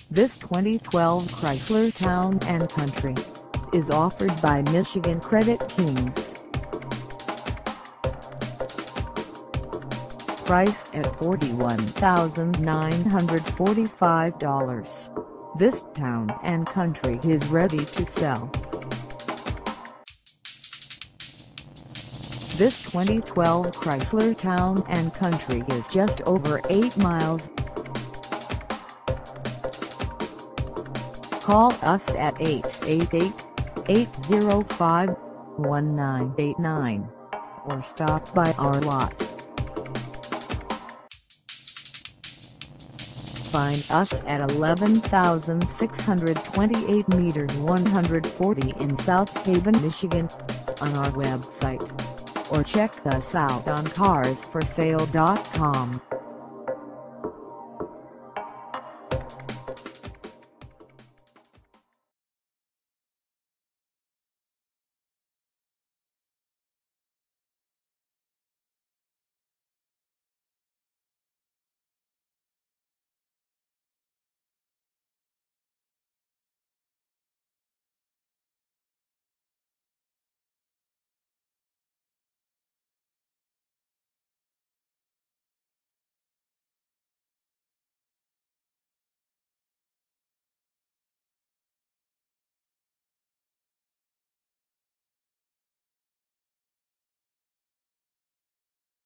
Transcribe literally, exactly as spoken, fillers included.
This twenty twelve Chrysler Town and Country is offered by Michigan Credit Kings. Price at forty-one thousand nine hundred forty-five dollars. This Town and Country is ready to sell. This twenty twelve Chrysler Town and Country is just over eight miles. Call us at eight eight eight, eight zero five, one nine eight nine or stop by our lot. Find us at eleven thousand six hundred twenty-eight meters one hundred forty in South Haven, Michigan, on our website, or check us out on cars for sale dot com.